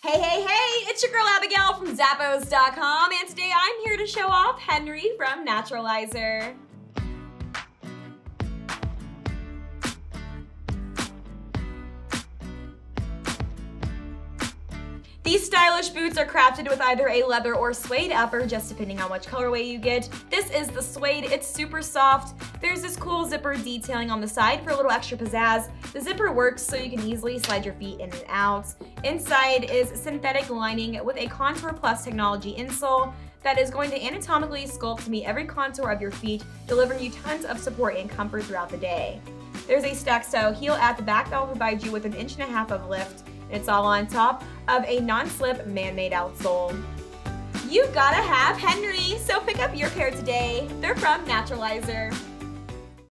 Hey, it's your girl Abigail from Zappos.com, and today I'm here to show off Henry from Naturalizer. These stylish boots are crafted with either a leather or suede upper, just depending on which colorway you get. This is the suede. It's super soft. There's this cool zipper detailing on the side for a little extra pizzazz. The zipper works so you can easily slide your feet in and out. Inside is synthetic lining with a Contour Plus technology insole that is going to anatomically sculpt to meet every contour of your feet, delivering you tons of support and comfort throughout the day. There's a stack style heel at the back that will provide you with an 1.5 inches of lift. It's all on top of a non-slip man-made outsole. You've gotta have Henry, so pick up your pair today. They're from Naturalizer.